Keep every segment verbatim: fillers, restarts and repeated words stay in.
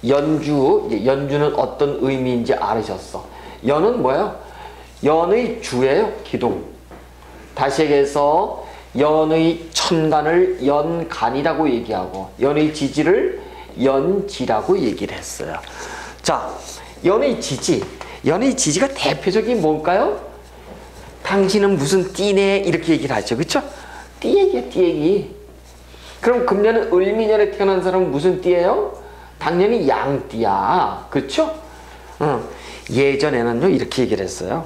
연주, 연주는 어떤 의미인지 알으셨어. 연은 뭐예요? 연의 주예요. 기둥. 다시 얘기해서 연의 천간을 연간이라고 얘기하고 연의 지지를 연지라고 얘기를 했어요. 자, 연의 지지. 연의 지지가 대표적인 뭘까요? 당신은 무슨 띠네 이렇게 얘기를 하죠. 그쵸? 띠 얘기야, 띠 얘기. 그럼 금년은 을미년에 태어난 사람은 무슨 띠예요? 당연히 양띠야. 그쵸? 어. 예전에는요 이렇게 얘기를 했어요.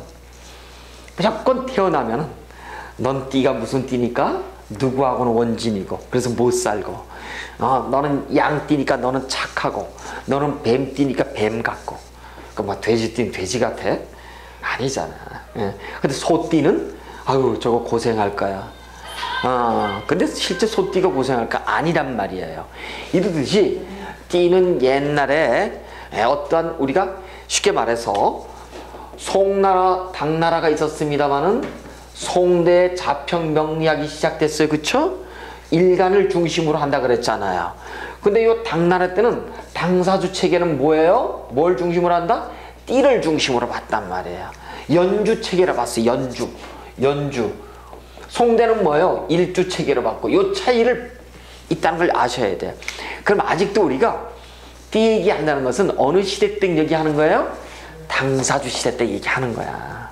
무조건 태어나면은 넌 띠가 무슨 띠니까 누구하고는 원진이고 그래서 못 살고, 어, 너는 양띠니까 너는 착하고 너는 뱀띠니까 뱀 같고, 그 뭐 돼지띠는 돼지 같아? 아니잖아. 예. 근데 소띠는 아유 저거 고생할 거야. 어, 근데 실제 소띠가 고생할까? 아니란 말이에요. 이러듯이 띠는 옛날에 어떠한 우리가 쉽게 말해서 송나라, 당나라가 있었습니다마는 송대 자평 명리학이 시작됐어요. 그쵸? 일간을 중심으로 한다 그랬잖아요. 근데 이 당나라 때는 당사주 체계는 뭐예요? 뭘 중심으로 한다? 띠를 중심으로 봤단 말이에요. 연주 체계로 봤어요. 연주. 연주. 송대는 뭐예요? 일주 체계로 봤고, 이 차이를 있다는 걸 아셔야 돼요. 그럼 아직도 우리가 띠 얘기한다는 것은 어느 시대 때 얘기하는 거예요? 당사주 시대 때 얘기하는 거야.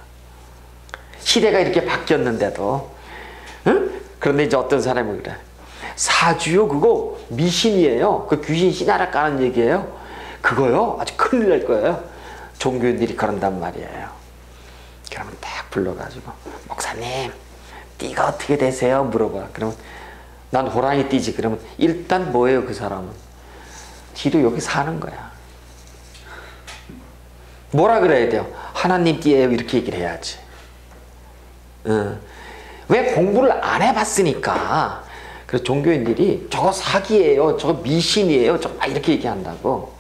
시대가 이렇게 바뀌었는데도. 응? 그런데 이제 어떤 사람이 그래. 사주요 그거 미신이에요. 그 귀신 씨나라 까는 얘기예요. 그거요 아주 큰일 날 거예요. 종교인들이 그런단 말이에요. 그러면 딱 불러가지고 목사님 띠가 어떻게 되세요? 물어봐. 그러면 난 호랑이 띠지. 그러면 일단 뭐예요 그 사람은? 지도 여기 사는 거야. 뭐라 그래야 돼요? 하나님 띠예요 이렇게 얘기를 해야지. 어. 왜 공부를 안 해봤으니까. 그래서 종교인들이 저거 사기예요, 저거 미신이에요, 저거 이렇게 얘기한다고.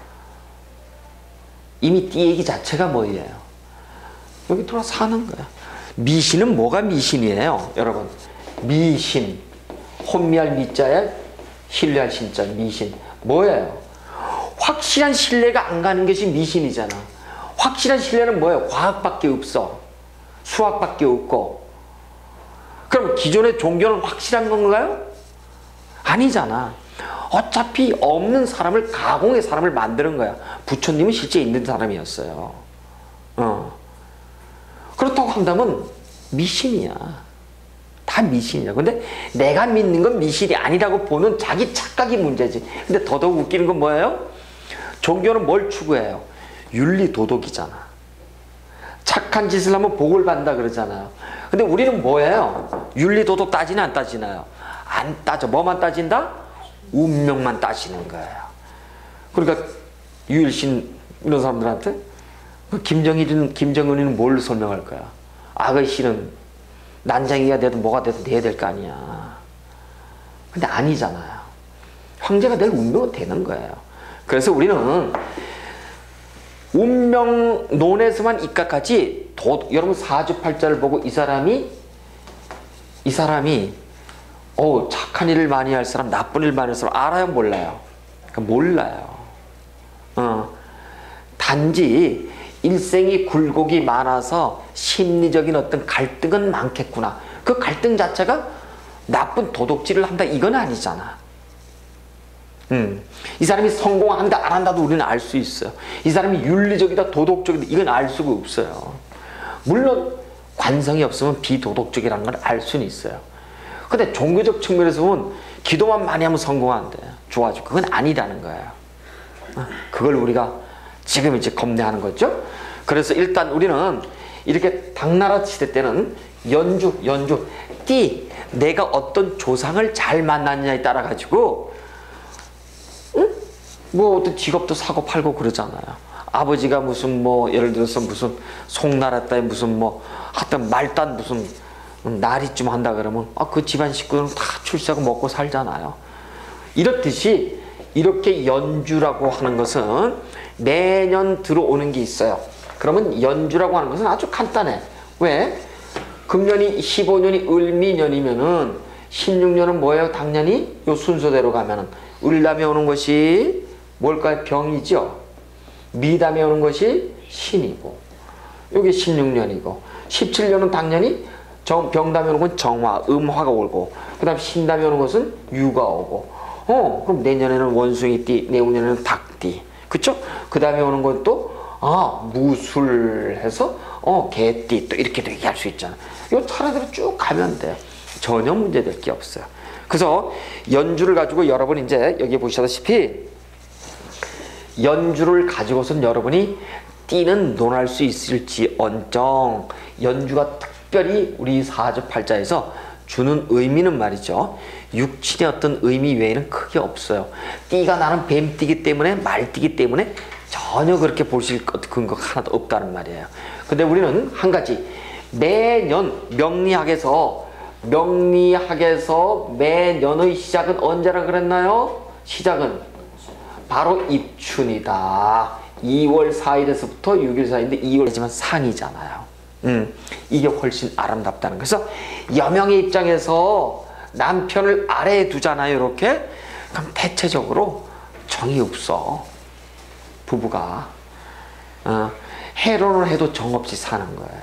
이미 띠 얘기 자체가 뭐예요? 여기 돌아 사는 거야. 미신은 뭐가 미신이에요? 여러분, 미신, 혼미할 미자에 신뢰할 신자, 미신 뭐예요? 확실한 신뢰가 안 가는 것이 미신이잖아. 확실한 신뢰는 뭐예요? 과학밖에 없어. 수학밖에 없고. 그럼 기존의 종교는 확실한 건가요? 아니잖아. 어차피 없는 사람을 가공해 사람을 만드는 거야. 부처님은 실제 있는 사람이었어요. 어. 그렇다고 한다면 미신이야. 다 미신이야. 근데 내가 믿는 건 미신이 아니라고 보는 자기 착각이 문제지. 근데 더더욱 웃기는 건 뭐예요? 종교는 뭘 추구해요? 윤리 도덕이잖아. 착한 짓을 하면 복을 받는다 그러잖아요. 근데 우리는 뭐예요? 윤리 도덕 따지나 안 따지나요? 안 따져. 뭐만 따진다? 운명만 따지는 거예요. 그러니까 유일신 이런 사람들한테 김정일은, 김정은이는 뭘 설명할 거야? 아가씨는 난장이가 돼도 뭐가 돼도 돼야 될 거 아니야. 근데 아니잖아요. 황제가 될 운명은 되는 거예요. 그래서 우리는 운명론에서만 입각하지, 도, 여러분 사주팔자를 보고 이 사람이 이 사람이 어 착한 일을 많이 할 사람, 나쁜 일 많이 할 사람 알아요, 몰라요? 그러니까 몰라요. 어, 단지 일생이 굴곡이 많아서 심리적인 어떤 갈등은 많겠구나. 그 갈등 자체가 나쁜 도덕질을 한다 이건 아니잖아. 음, 이 사람이 성공한다 안 한다도 우리는 알 수 있어요. 이 사람이 윤리적이다 도덕적이다 이건 알 수가 없어요. 물론 관성이 없으면 비도덕적이라는 걸 알 수는 있어요. 근데 종교적 측면에서 보면 기도만 많이 하면 성공한대. 좋아지고. 그건 아니라는 거예요. 그걸 우리가 지금 이제 겁내하는 거죠. 그래서 일단 우리는 이렇게 당나라 시대 때는 연주, 연주, 띠, 내가 어떤 조상을 잘 만났냐에 따라 가지고 응? 뭐 어떤 직업도 사고 팔고 그러잖아요. 아버지가 무슨 뭐 예를 들어서 무슨 송나라 때 무슨 뭐 하여튼 말단 무슨 나리쯤 한다 그러면 아, 그 집안 식구들은 다 출세하고 먹고 살잖아요. 이렇듯이 이렇게 연주라고 하는 것은 매년 들어오는 게 있어요. 그러면 연주라고 하는 것은 아주 간단해. 왜? 금년이 십오 년이 을미년이면은 십육 년은 뭐예요? 당연히 요 순서대로 가면은 을 다음에 오는 것이 뭘까요? 병이죠. 미담에 오는 것이 신이고, 이게 십육 년이고, 십칠 년은 당연히 정, 병담에 오는 건 정화, 음화가 오고, 그 다음 신담에 오는 것은 유가 오고, 어, 그럼 내년에는 원숭이띠, 내후년에는 닭띠. 그쵸? 그 다음에 오는 건 또, 아, 무술해서, 어, 개띠. 또 이렇게 되게 할 수 있잖아. 이거 차례대로 쭉 가면 돼요. 전혀 문제될 게 없어요. 그래서 연주를 가지고 여러분 이제 여기 보시다시피 연주를 가지고선 여러분이 띠는 논할 수 있을지 언정, 연주가 특별히 우리 사주팔자에서 주는 의미는 말이죠. 육친의 어떤 의미 외에는 크게 없어요. 띠가 나는 뱀띠기 때문에 말띠기 때문에 전혀 그렇게 볼 수 있을 근거가 하나도 없다는 말이에요. 근데 우리는 한 가지, 매년 명리학에서 명리학에서 매년의 시작은 언제라 그랬나요? 시작은 바로 입춘이다. 이월 사일에서부터 육일 사이인데 이월이지만 상이잖아요. 음, 이게 훨씬 아름답다는. 그래서 여명의 입장에서 남편을 아래에 두잖아요. 이렇게. 그럼 대체적으로 정이 없어. 부부가. 어, 해로는 해도 정없이 사는 거예요.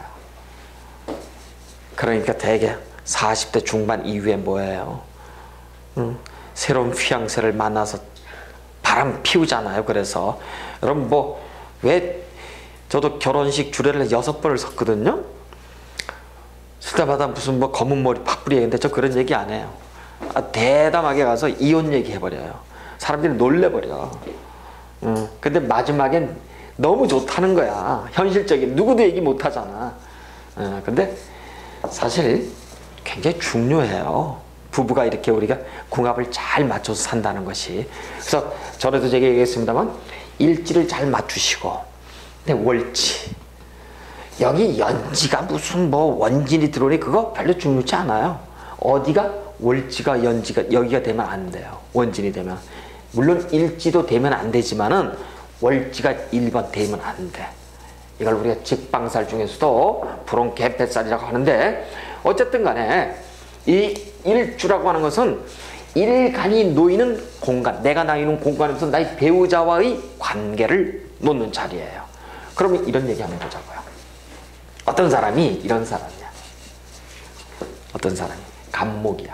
그러니까 대개 사십 대 중반 이후에 뭐예요? 음, 새로운 휘양세를 만나서 바람 피우잖아요. 그래서 여러분 뭐 왜 저도 결혼식 주례를 여섯 번을 섰거든요. 쓸 때마다 무슨 뭐 검은 머리 팍 뿌리는데 저 그런 얘기 안 해요. 아, 대담하게 가서 이혼 얘기 해버려요. 사람들이 놀래버려. 음, 근데 마지막엔 너무 좋다는 거야. 현실적인 누구도 얘기 못 하잖아. 음, 근데 사실 굉장히 중요해요. 부부가 이렇게 우리가 궁합을 잘 맞춰서 산다는 것이. 그래서 전에도 제가 얘기했습니다만 일지를 잘 맞추시고, 근데 월지, 여기 연지가 무슨 뭐 원진이 들어오니 그거 별로 중요치 않아요. 어디가 월지가 연지가 여기가 되면 안 돼요. 원진이 되면. 물론 일지도 되면 안 되지만은 월지가 일 번 되면 안 돼. 이걸 우리가 직방살 중에서도 불온개폐살이라고 하는데, 어쨌든 간에 이 일주라고 하는 것은 일간이 놓이는 공간, 내가 나이는 공간에서 나의 배우자와의 관계를 놓는 자리예요. 그러면 이런 얘기 한번 보자고요. 어떤 사람이 이런 사람이야. 어떤 사람이 갑목이야.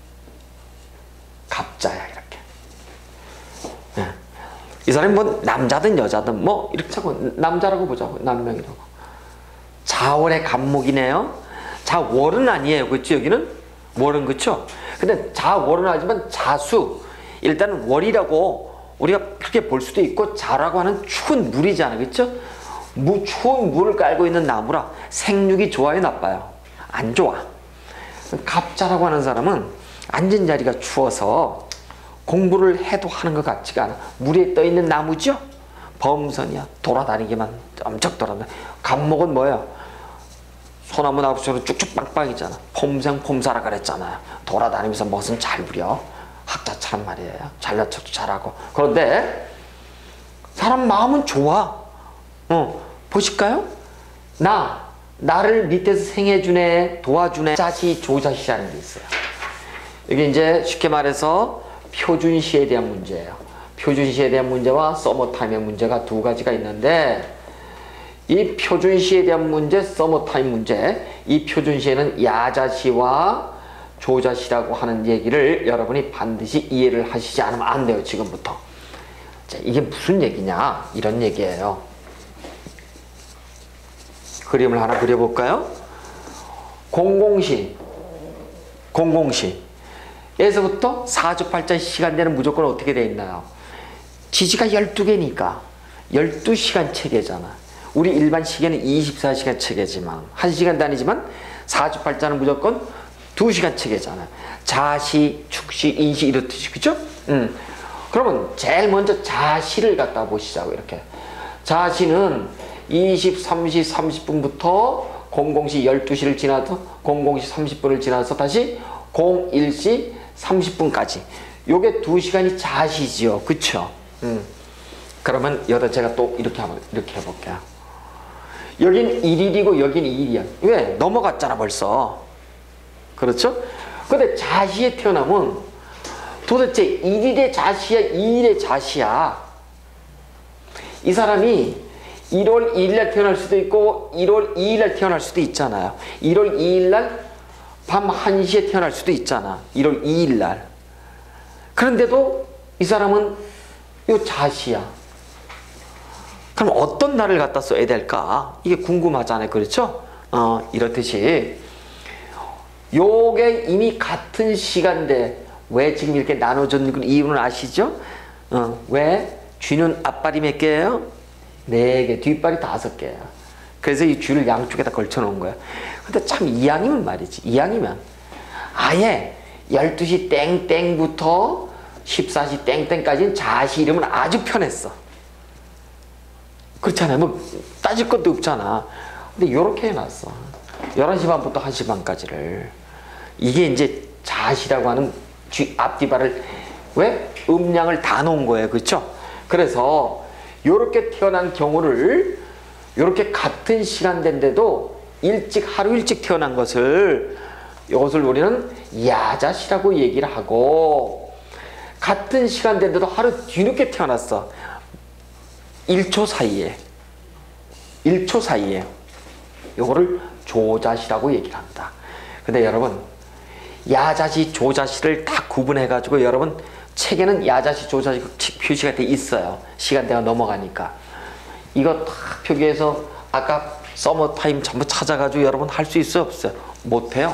갑자야 이렇게. 네. 이 사람이 뭐 남자든 여자든 뭐 이렇게 자꾸 남자라고 보자고, 남명이라고. 자월의 갑목이네요. 자월은 아니에요. 그렇죠? 여기는 월은 그렇죠? 근데 자월은 하지만 자수, 일단은 월이라고 우리가 그렇게 볼 수도 있고, 자라고 하는 추운 물이잖아요. 그렇죠? 무, 추운 물을 깔고 있는 나무라 생육이 좋아요, 나빠요? 안 좋아. 갑자라고 하는 사람은 앉은 자리가 추워서 공부를 해도 하는 것 같지가 않아. 물에 떠 있는 나무죠? 범선이야. 돌아다니기만 엄청 돌아다니. 갑목은 뭐예요? 소나무 나무처럼 쭉쭉 빵빵이잖아. 폼생 폼사라 그랬잖아요. 돌아다니면서 무슨 잘 부려. 학자처럼 말이에요. 잘난 척도 잘하고. 그런데 사람 마음은 좋아. 어, 보실까요? 나, 나를 밑에서 생해주네, 도와주네, 자시, 조자시라는 게 있어요. 이게 이제 쉽게 말해서 표준시에 대한 문제예요. 표준시에 대한 문제와 서머타임의 문제가 두 가지가 있는데, 이 표준시에 대한 문제, 서머타임 문제, 이 표준시에는 야자시와 조자시라고 하는 얘기를 여러분이 반드시 이해를 하시지 않으면 안 돼요, 지금부터. 자, 이게 무슨 얘기냐? 이런 얘기예요. 그림을 하나 그려볼까요? 공공시, 공공시. 에서부터 사주팔자 시간대는 무조건 어떻게 되어 있나요? 지지가 열두 개니까 열두 시간 체계잖아. 우리 일반 시계는 이십사 시간 체계지만, 한 시간 단위지만 사주팔자는 무조건 두 시간 체계잖아. 자시, 축시, 인시 이렇듯이, 그죠? 음. 그러면 제일 먼저 자시를 갖다 보시자고, 이렇게. 자시는 이십삼 시 삼십 분부터 공공시 열두 시를 지나서 공공시 삼십 분을 지나서 다시 공일 시 삼십 분까지. 요게 두 시간이 자시지요. 그쵸? 음. 그러면 여기다 제가 또 이렇게 한번 이렇게 해볼게요. 여긴 일 일이고 여긴 이 일이야. 왜? 넘어갔잖아 벌써. 그렇죠? 근데 자시에 태어나면 도대체 일 일의 자시야, 이 일의 자시야? 이 사람이 일월 이일날 태어날 수도 있고 일월 이일날 태어날 수도 있잖아요. 일월 이일날 밤 한 시에 태어날 수도 있잖아. 일월 이일날. 그런데도 이 사람은 요 자시야. 그럼 어떤 날을 갖다 써야 될까? 이게 궁금하잖아요. 그렇죠? 어, 이렇듯이 요게 이미 같은 시간대 왜 지금 이렇게 나눠준 이유는 아시죠? 어, 왜? 쥐는 앞발이 몇 개예요? 네 개, 뒷발이 다섯 개야. 그래서 이 쥐를 양쪽에다 걸쳐 놓은 거야. 근데 참 이왕이면 말이지. 이왕이면 아예 열두 시 땡땡부터 십사 시 땡땡까지는 자시 이름은 아주 편했어. 그렇잖아요. 뭐 따질 것도 없잖아. 근데 요렇게 해놨어. 열한 시 반부터 한 시 반까지를. 이게 이제 자시라고 하는 쥐 앞뒤발을 왜? 음량을 다 놓은 거예요. 그렇죠? 그래서 요렇게 태어난 경우를 요렇게 같은 시간대인데도 일찍 하루 일찍 태어난 것을 이것을 우리는 야자시라고 얘기를 하고, 같은 시간대인데도 하루 뒤늦게 태어났어. 일 초 사이에 일 초 사이에 요거를 조자시라고 얘기를 합니다. 근데 여러분 야자시 조자시를 다 구분해 가지고 여러분 책에는 야자시 조자시 표시가 돼 있어요. 시간대가 넘어가니까 이거 다 표기해서 아까 서머타임 전부 찾아가지고 여러분 할 수 있어요? 없어요? 못해요.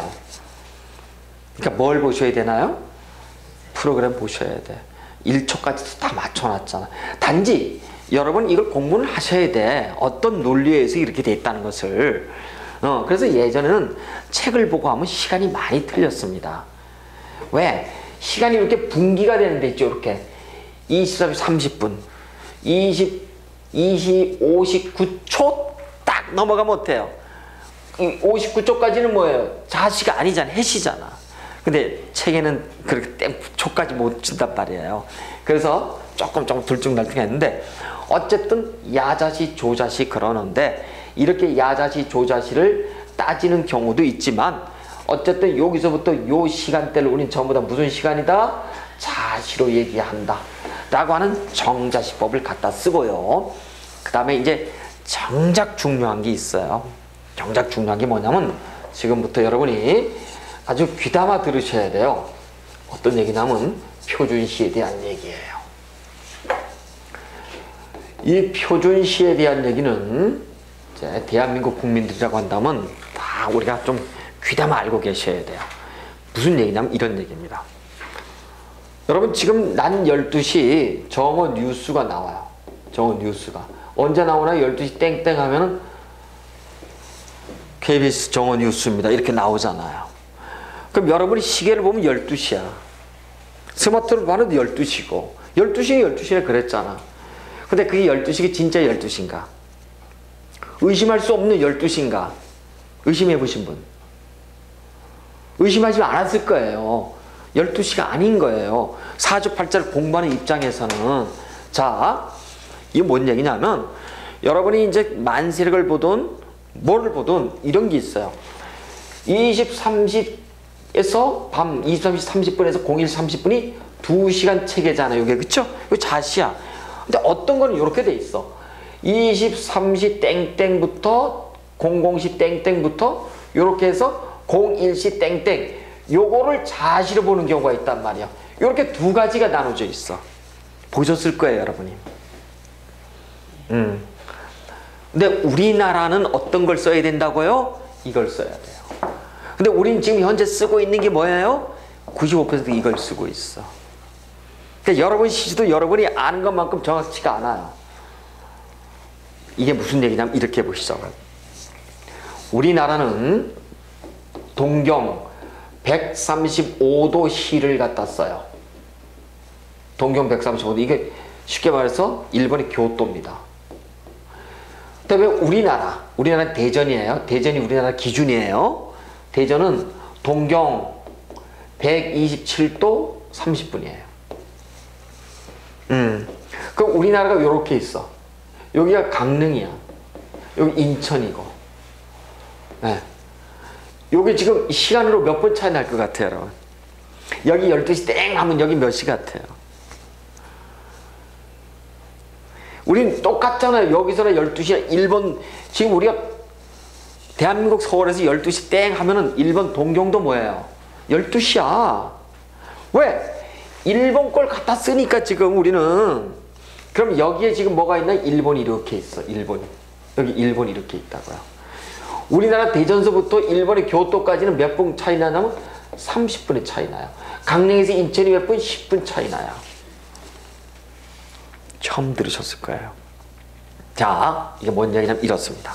그러니까 뭘 보셔야 되나요? 프로그램 보셔야 돼. 일 초까지도 다 맞춰놨잖아. 단지 여러분 이걸 공부를 하셔야 돼. 어떤 논리에 의해서 이렇게 돼 있다는 것을. 어, 그래서 예전에는 책을 보고 하면 시간이 많이 틀렸습니다. 왜? 시간이 이렇게 분기가 되는 데 있죠. 이렇게 이십삼 시 삼십 분 이십, 이십, 오십구 초 딱 넘어가면 어때요? 이 오십구 초까지는 뭐예요? 자시가 아니잖아. 해시잖아. 근데 책에는 그렇게 땡 초까지 못 준단 말이에요. 그래서 조금 조금 들쭉날쭉 했는데 어쨌든 야자시 조자시 그러는데 이렇게 야자시 조자시를 따지는 경우도 있지만 어쨌든 여기서부터 요 시간대를 우린 전부 다 무슨 시간이다? 자시로 얘기한다 라고 하는 정자시법을 갖다 쓰고요. 그 다음에 이제 정작 중요한 게 있어요. 정작 중요한 게 뭐냐면 지금부터 여러분이 아주 귀담아 들으셔야 돼요. 어떤 얘기냐면 표준시에 대한 얘기예요. 이 표준시에 대한 얘기는 이제 대한민국 국민들이라고 한다면 다 우리가 좀 귀담아 알고 계셔야 돼요. 무슨 얘기냐면 이런 얘기입니다. 여러분 지금 난 열두 시 정오 뉴스가 나와요. 정오 뉴스가 언제 나오나 열두 시 땡땡 하면은 케이비에스 정오 뉴스입니다 이렇게 나오잖아요. 그럼 여러분이 시계를 보면 열두 시야. 스마트폰 봐도 열두 시고 열두 시에 열두 시래 그랬잖아. 근데 그게 열두 시가 진짜 열두 시인가? 의심할 수 없는 열두 시인가? 의심해 보신 분? 의심하지 않았을 거예요. 열두 시가 아닌 거예요. 사주팔자를 공부하는 입장에서는. 자, 이게 뭔 얘기냐면 여러분이 이제 만세력을 보든 뭐를 보든 이런 게 있어요. 이십, 삼십에서 밤 이십삼 시 삼십 분에서 공일 삼십 분이 두 시간 체계잖아요. 이게 그쵸? 이거 자시야. 근데 어떤 거는 이렇게 돼 있어. 이십삼 시 땡땡부터 공공 시 땡땡부터 이렇게 해서 공일 시 땡땡 요거를 자시로 보는 경우가 있단 말이야. 이렇게 두 가지가 나눠져 있어. 보셨을 거예요, 여러분이. 음. 근데 우리나라는 어떤 걸 써야 된다고요? 이걸 써야 돼요. 근데 우린 지금 현재 쓰고 있는 게 뭐예요? 구십오 퍼센트 이걸 쓰고 있어. 그러니까 여러분 시주도 여러분이 아는 것만큼 정확치가 않아요. 이게 무슨 얘기냐면 이렇게 보시죠. 우리나라는 동경 백삼십오 도 시를 갖다 써요. 동경 백삼십오 도. 이게 쉽게 말해서 일본의 교토입니다. 그 다음에 우리나라. 우리나라는 대전이에요. 대전이 우리나라 기준이에요. 대전은 동경 백이십칠 도 삼십 분이에요. 음. 그럼 우리나라가 요렇게 있어. 여기가 강릉이야. 여기 인천이고. 네. 여기 지금 시간으로 몇 분 차이 날 것 같아요, 여러분? 여기 열두 시 땡 하면 여기 몇 시 같아요? 우린 똑같잖아요. 여기서는 열두 시야. 일본, 지금 우리가 대한민국 서울에서 열두 시 땡 하면은 일본 동경도 뭐예요? 열두 시야. 왜? 일본 걸 갖다 쓰니까 지금 우리는. 그럼 여기에 지금 뭐가 있나? 일본이 이렇게 있어. 일본이. 여기 일본이 이렇게 있다고요. 우리나라 대전서부터 일본의 교토까지는 몇 분 차이 나냐면 삼십 분의 차이 나요. 강릉에서 인천이 몇 분? 십 분 차이 나요. 처음 들으셨을 거예요. 자, 이게 뭔 얘기냐면 이렇습니다.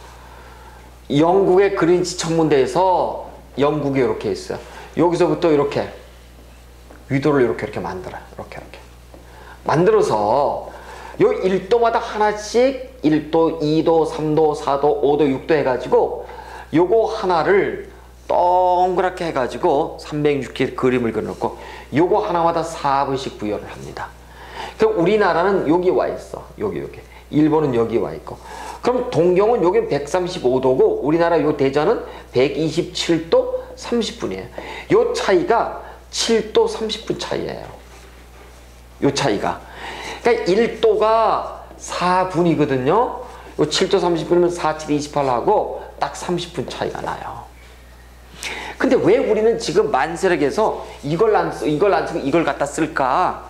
영국의 그린치 천문대에서 영국이 이렇게 있어요. 여기서부터 이렇게 위도를 이렇게 이렇게 만들어요. 이렇게 이렇게 만들어서 요 일 도마다 하나씩 일 도, 이 도, 삼 도, 사 도, 오 도, 육 도 해가지고 요거 하나를 동그랗게 해가지고 삼백육십 개 그림을 그려놓고 요거 하나마다 사 분씩 부여를 합니다. 그럼 우리나라는 여기 와 있어. 여기 여기. 일본은 여기 와 있고. 그럼 동경은 여기 백삼십오 도고 우리나라 요 대전은 백이십칠 도 삼십 분이에요. 요 차이가 칠 도 삼십 분 차이예요. 요 차이가. 그러니까 일 도가 사 분이거든요. 요 칠 도 삼십 분이면 사, 칠, 이십팔 하고 딱 삼십 분 차이가 나요. 근데 왜 우리는 지금 만세력에서 이걸 안 쓰, 이걸 안 쓰고 이걸 갖다 쓸까?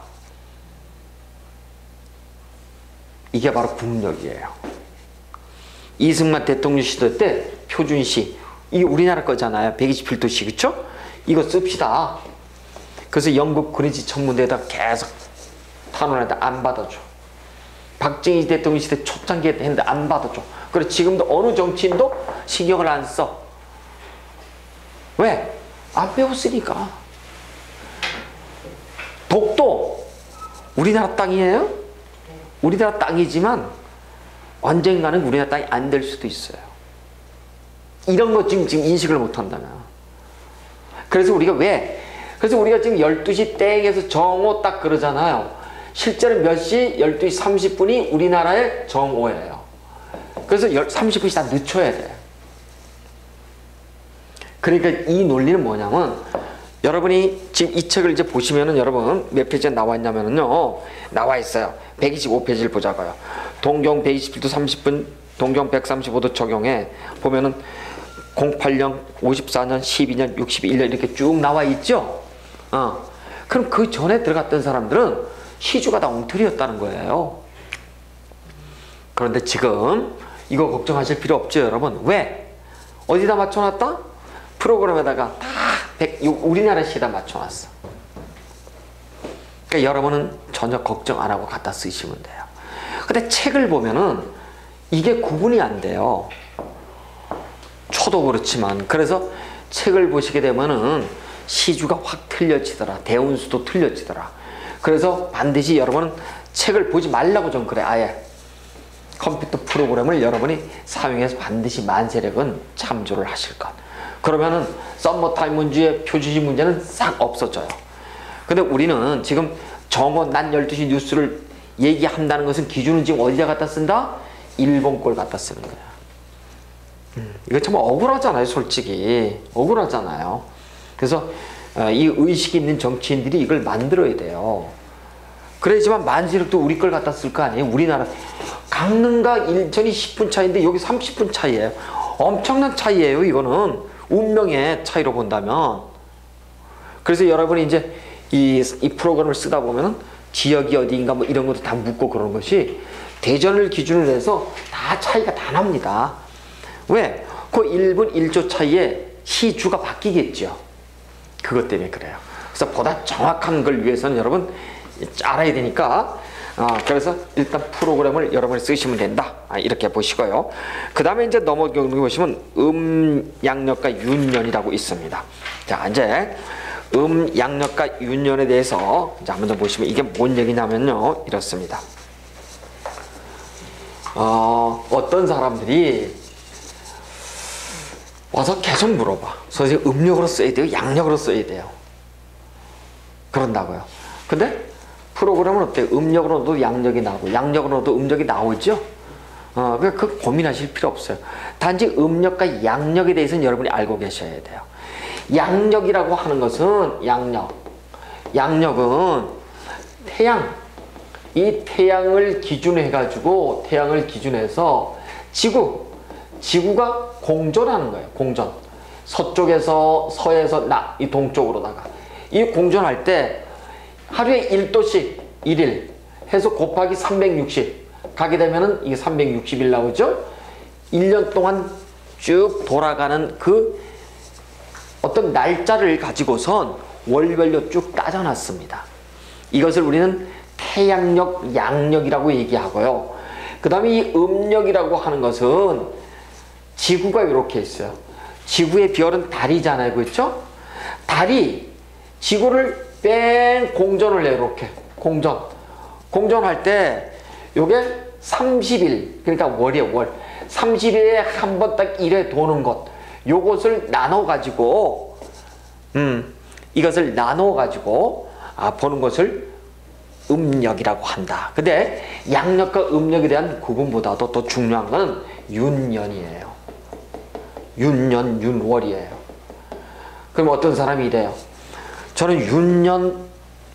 이게 바로 국력이에요. 이승만 대통령 시대 때 표준시, 이게 우리나라 거잖아요. 백이십칠 도씨, 그쵸? 이거 씁시다. 그래서 영국 그린치 천문대에다 계속 탄원했는데 안 받아줘. 박정희 대통령 시대 초창기에 했는데 안 받아줘. 그래 지금도 어느 정치인도 신경을 안 써. 왜? 안 배웠으니까. 독도 우리나라 땅이에요? 우리나라 땅이지만 언젠가는 우리나라 땅이 안 될 수도 있어요. 이런 거 지금, 지금 인식을 못 한다면. 그래서 우리가 왜? 그래서 우리가 지금 열두 시 땡에서 정오 딱 그러잖아요. 실제로 몇 시? 열두 시 삼십 분이 우리나라의 정오예요. 그래서 삼십 분씩 다 늦춰야 돼요. 그러니까 이 논리는 뭐냐면 여러분이 지금 이 책을 이제 보시면은 여러분 몇 페이지에 나와 있냐면요. 나와 있어요. 백이십오 페이지를 보자고요. 동경 백이십칠 도 삼십 분, 동경 백삼십오 도 적용해 보면은 공팔 년, 오십사 년, 십이 년, 육십일 년 이렇게 쭉 나와 있죠. 어. 그럼 그 전에 들어갔던 사람들은 시주가 다 엉터리였다는 거예요. 그런데 지금 이거 걱정하실 필요 없죠, 여러분. 왜? 어디다 맞춰놨다? 프로그램에다가 다 백, 우리나라 시에다 맞춰놨어. 그러니까 여러분은 전혀 걱정 안 하고 갖다 쓰시면 돼요. 근데 책을 보면은 이게 구분이 안 돼요. 저도 그렇지만. 그래서 책을 보시게 되면은 시주가 확 틀려지더라. 대운수도 틀려지더라. 그래서 반드시 여러분은 책을 보지 말라고 좀 그래. 아예 컴퓨터 프로그램을 여러분이 사용해서 반드시 만세력은 참조를 하실 것. 그러면은 썸머타임 문제의 표준시 문제는 싹 없어져요. 근데 우리는 지금 정오 낮 열두 시 뉴스를 얘기한다는 것은 기준은 지금 어디다 갖다 쓴다? 일본 걸 갖다 쓰는 거야. 음, 이거 참 억울하잖아요, 솔직히. 억울하잖아요. 그래서 어, 이 의식이 있는 정치인들이 이걸 만들어야 돼요. 그래야지만 만세력도 우리 걸 갖다 쓸 거 아니에요? 우리나라 강릉과 인천이 십 분 차이인데 여기 삼십 분 차이예요. 엄청난 차이예요. 이거는 운명의 차이로 본다면. 그래서 여러분이 이제 이, 이 프로그램을 쓰다 보면은 지역이 어디인가 뭐 이런 것도 다 묻고 그런 것이 대전을 기준으로 해서 다 차이가 다 납니다. 왜? 그 일 분 일 초 차이에 시주가 바뀌겠죠. 그것 때문에 그래요. 그래서 보다 정확한 걸 위해서는 여러분 알아야 되니까 어, 그래서 일단 프로그램을 여러분이 쓰시면 된다. 아, 이렇게 보시고요. 그 다음에 이제 넘어가 보시면 음양력과 윤년이라고 있습니다. 자, 이제 음양력과 윤년에 대해서 이제 한번 좀 보시면 이게 뭔 얘기냐면요. 이렇습니다. 어, 어떤 사람들이 와서 계속 물어봐. 선생님 음력으로 써야 돼요? 양력으로 써야 돼요? 그런다고요. 근데 프로그램은 어때요? 음력으로도 양력이 나오고 양력으로도 음력이 나오죠? 어, 그 고민하실 필요 없어요. 단지 음력과 양력에 대해서는 여러분이 알고 계셔야 돼요. 양력이라고 하는 것은 양력. 양력은 태양, 이 태양을 기준해 가지고 태양을 기준해서 지구 지구가 공전하는 거예요. 공전. 서쪽에서 서에서 나 이 동쪽으로다가 이 공전할 때 하루에 일 도씩 일 일 해서 곱하기 삼백육십 가게 되면은 이게 삼백육십 일 나오죠. 일 년 동안 쭉 돌아가는 그 어떤 날짜를 가지고선 월별로 쭉 따져놨습니다. 이것을 우리는 태양력, 양력이라고 얘기하고요. 그 다음에 이 음력이라고 하는 것은 지구가 이렇게 있어요. 지구의 별은 달이잖아요. 그렇죠? 달이 지구를 뺑 공전을 해요. 이렇게 공전. 공전할 때 요게 삼십 일, 그러니까 월이에요. 월. 삼십 일에 한 번 딱 일회 도는 것. 요것을 나눠 가지고 음, 이것을 나눠 가지고 아, 보는 것을 음력이라고 한다. 근데 양력과 음력에 대한 구분보다도 더 중요한 것은 윤년이에요. 윤년, 윤월이에요. 그럼 어떤 사람이 이래요? 저는 윤년,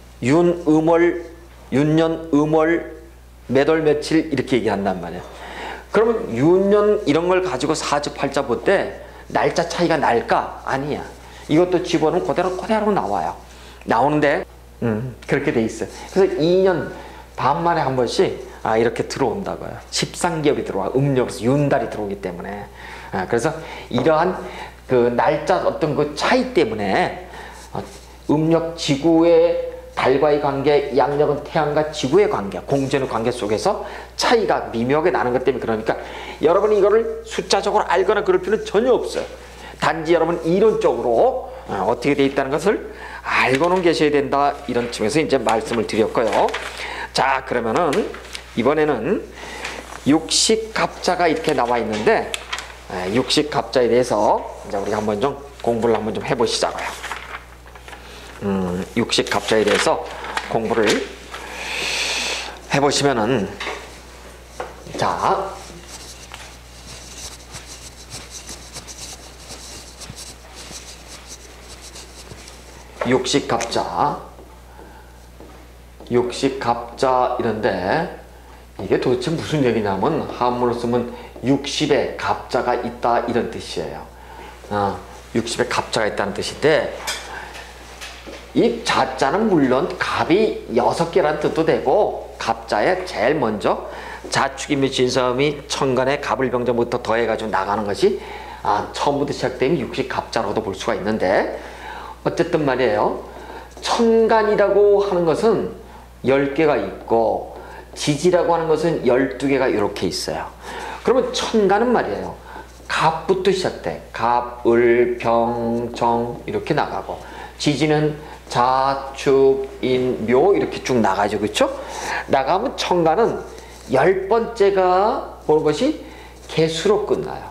윤음월, 윤년, 음월, 몇월 며칠 이렇게 얘기한단 말이에요. 그러면 윤년 이런 걸 가지고 사주팔자 볼 때 날짜 차이가 날까? 아니야. 이것도 집어넣으면 그대로 그대로 나와요. 나오는데 음, 그렇게 돼 있어요. 그래서 이 년 반 만에 한 번씩 아, 이렇게 들어온다고요. 십상기업이 들어와. 음력에서 윤달이 들어오기 때문에. 아, 그래서 이러한 그 날짜 어떤 그 차이 때문에 어, 음력 지구의 달과의 관계, 양력은 태양과 지구의 관계, 공전의 관계 속에서 차이가 미묘하게 나는 것 때문에 그러니까 여러분이 이거를 숫자적으로 알거나 그럴 필요는 전혀 없어요. 단지 여러분 이론적으로 어, 어떻게 돼 있다는 것을 알고는 계셔야 된다. 이런 측면에서 이제 말씀을 드렸고요. 자, 그러면은 이번에는 육식갑자가 이렇게 나와 있는데 육식갑자에 대해서 이제 우리가 한번 좀 공부를 한번 좀 해보시자고요. 음, 육식갑자에 대해서 공부를 해보시면은 자, 육식갑자, 육식갑자 이런데 이게 도대체 무슨 얘기냐면 한문으로 쓰면 육십에 갑자가 있다 이런 뜻이에요. 어, 육십에 갑자가 있다는 뜻인데 이 자자는 물론 갑이 여섯 개라는 뜻도 되고 갑자에 제일 먼저 자축이며 진사음이 천간에 갑을병자부터 더해가지고 나가는 것이 아, 처음부터 시작되면 육식갑자로도 볼 수가 있는데 어쨌든 말이에요. 천간이라고 하는 것은 열 개가 있고 지지라고 하는 것은 열두 개가 이렇게 있어요. 그러면 천간은 말이에요. 갑부터 시작돼. 갑, 을, 병, 정 이렇게 나가고 지지는 자, 축, 인, 묘 이렇게 쭉 나가죠. 그렇죠? 나가면 천간은 열 번째가 보는 것이 개수로 끝나요.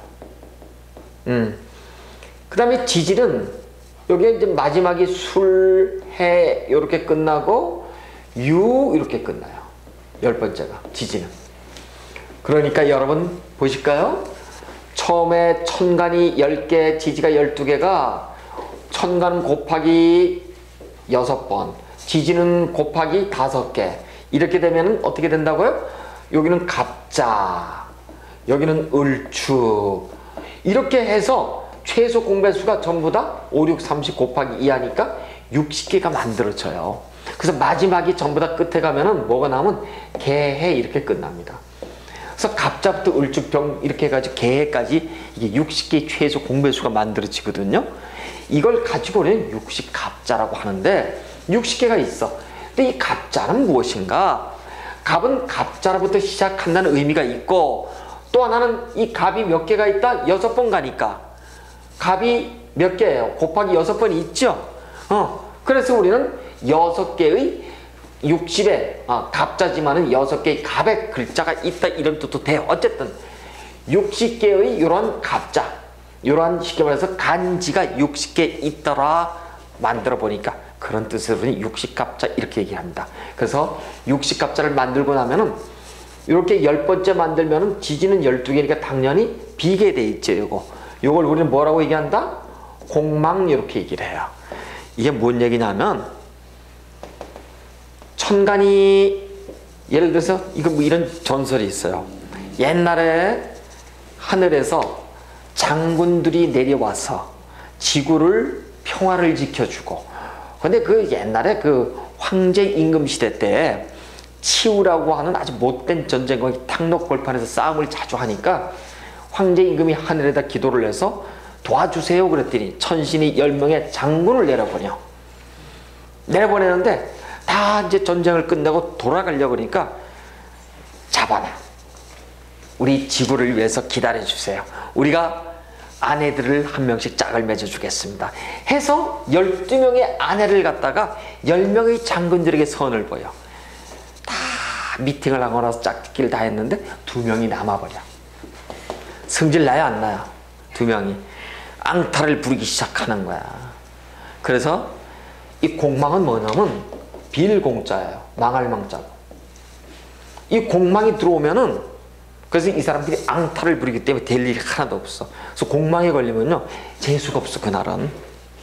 음. 그 다음에 지지는 여기 이제 마지막이 술, 해 이렇게 끝나고 유 이렇게 끝나요. 열 번째가 지지는. 그러니까 여러분 보실까요? 처음에 천간이 열 개, 지지가 열두 개가 천간 곱하기 여섯 번, 지지는 곱하기 다섯 개 이렇게 되면 어떻게 된다고요? 여기는 갑자, 여기는 을축 이렇게 해서 최소 공배수가 전부 다 오, 육, 삼십 곱하기 이 하니까 육십 개가 만들어져요. 그래서 마지막이 전부 다 끝에 가면은 뭐가 나오면 개해 이렇게 끝납니다. 그래서 갑자부터 을축병 이렇게 해가지고 개해까지 이게 육십 개의 최소 공배수가 만들어지거든요. 이걸 가지고 우리는 육식갑자라고 하는데 육십 개가 있어. 근데 이 갑자는 무엇인가? 갑은 갑자로부터 시작한다는 의미가 있고 또 하나는 이 갑이 몇 개가 있다? 여섯 번 가니까 갑이 몇 개예요? 곱하기 여섯 번 있죠? 어, 그래서 우리는 여섯 개의 육십에 아, 갑자지만은 여섯 개의 갑의 글자가 있다 이런 뜻도 돼요. 어쨌든 육십 개의 이러한 갑자, 이러한 쉽게 말해서 간지가 육십 개 있더라 만들어 보니까 그런 뜻으로 육식갑자 이렇게 얘기합니다. 그래서 육식갑자를 만들고 나면은 이렇게 열 번째 만들면은 지지는 열두 개니까 당연히 비게 돼 있죠. 요거. 요걸 우리는 뭐라고 얘기한다? 공망 이렇게 얘기를 해요. 이게 뭔 얘기냐면 천간이 예를 들어서 이거 뭐 이런 전설이 있어요. 옛날에 하늘에서 장군들이 내려와서 지구를 평화를 지켜주고, 근데 그 옛날에 그 황제 임금 시대 때 치우라고 하는 아주 못된 전쟁과 탕록벌판에서 싸움을 자주 하니까 황제 임금이 하늘에다 기도를 해서 도와주세요 그랬더니 천신이 열 명의 장군을 내려보내요. 내려보내는데 다 이제 전쟁을 끝내고 돌아가려고 그러니까 잡아놔. 우리 지구를 위해서 기다려주세요. 우리가 아내들을 한 명씩 짝을 맺어주겠습니다. 해서 열두 명의 아내를 갖다가 열 명의 장군들에게 선을 보여. 다 미팅을 하고 나서 짝짓기를 다 했는데 두 명이 남아버려. 성질 나요 안 나요? 두 명이 앙탈을 부리기 시작하는 거야. 그래서 이 공망은 뭐냐면 빌공자예요. 망할 망자고. 이 공망이 들어오면은 그래서 이 사람들이 앙탈을 부리기 때문에 될 일이 하나도 없어. 그래서 공망에 걸리면요 재수가 없어 그날은.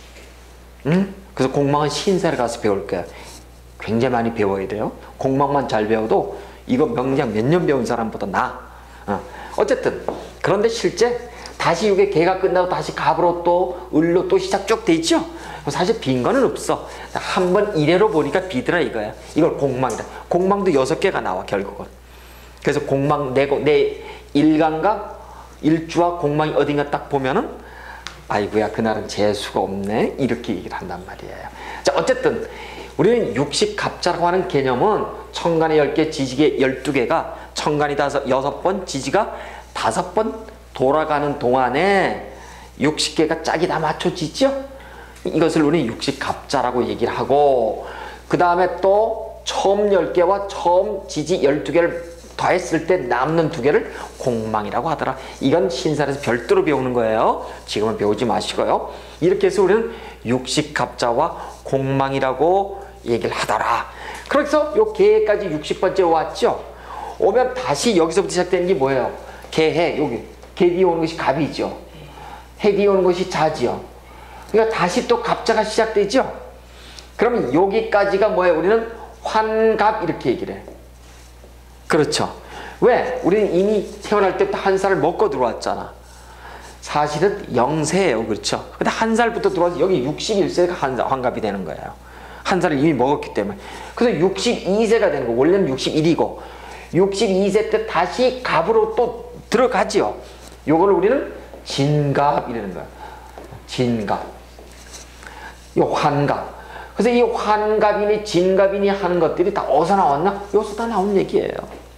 응? 그래서 공망은 신사를 가서 배울 거야. 굉장히 많이 배워야 돼요. 공망만 잘 배워도 이거 명량 몇 년 배운 사람보다 나아. 어. 어쨌든 그런데 실제 다시 이게 개가 끝나고 다시 갑으로 또 을로 또 시작 쭉 돼 있죠. 사실 빈 거는 없어. 한 번 이래로 보니까 비더라 이거야. 이걸 공망이다. 공망도 여섯 개가 나와 결국은. 그래서 공망 내, 내 일간과 일주와 공망이 어딘가 딱 보면은 아이고야 그날은 재수가 없네 이렇게 얘기를 한단 말이에요. 자 어쨌든 우리는 육식갑자라고 하는 개념은 천간에 열 개, 지지개 열두 개가 천간이 다섯, 여섯 번, 지지가 다섯 번 돌아가는 동안에 육십 개가 짝이 다 맞춰지죠? 이것을 우리는 육식갑자라고 얘기를 하고, 그 다음에 또 처음 열 개와 처음 지지 열두 개를 더했을 때 남는 두 개를 공망이라고 하더라. 이건 신사에서 별도로 배우는 거예요. 지금은 배우지 마시고요. 이렇게 해서 우리는 육식갑자와 공망이라고 얘기를 하더라. 그래서 요 개까지 육십 번째 왔죠. 오면 다시 여기서부터 시작되는 게 뭐예요? 개해 여기 개 뒤에 오는 것이 갑이죠. 해 뒤에 오는 것이 자지요. 그러니까 다시 또 갑자가 시작되죠. 그러면 여기까지가 뭐예요? 우리는 환갑 이렇게 얘기를 해. 그렇죠. 왜? 우리는 이미 태어날 때부터 한 살을 먹고 들어왔잖아. 사실은 영세예요. 그렇죠. 근데 한 살부터 들어와서 여기 육십일 세가 한, 환갑이 되는 거예요. 한 살을 이미 먹었기 때문에. 그래서 육십이 세가 되는 거. 원래는 육십일이고 육십이 세 때 다시 갑으로 또 들어가지요. 요걸 우리는 진갑이라는 거야. 진갑. 요 환갑. 그래서 이 환갑이니 진갑이니 하는 것들이 다 어디서 나왔나? 여기서 다 나온 얘기예요.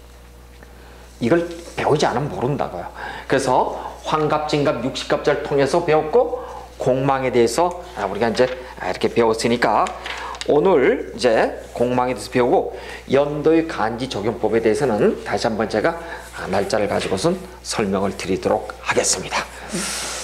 이걸 배우지 않으면 모른다고요. 그래서 환갑, 진갑, 육식갑자를 통해서 배웠고 공망에 대해서 우리가 이제 이렇게 배웠으니까 오늘 이제 공망에 대해서 배우고 연도의 간지 적용법에 대해서는 다시 한번 제가 날짜를 가지고선 설명을 드리도록 하겠습니다.